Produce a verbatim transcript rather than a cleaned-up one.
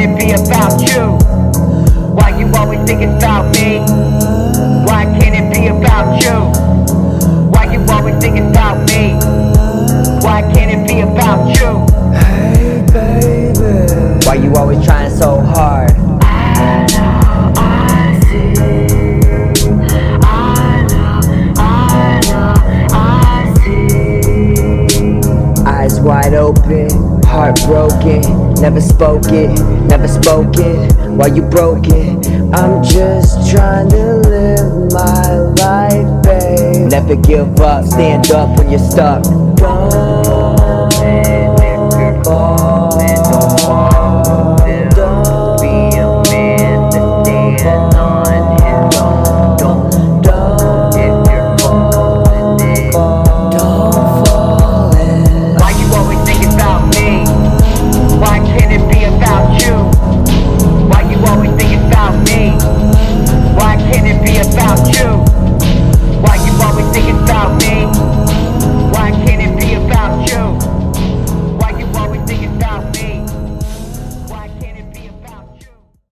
it be about you? Why you always think it's about me? Why can't it be about you? Why you always think it's about me? Why can't it be about you? Hey baby, why you always trying so hard? I know, I see. I know, I know, I see. Eyes wide open, heart broken. Never spoke it, never spoken. Why you broken? I'm just trying to live my life, babe. Never give up, stand up when you're stuck. Don't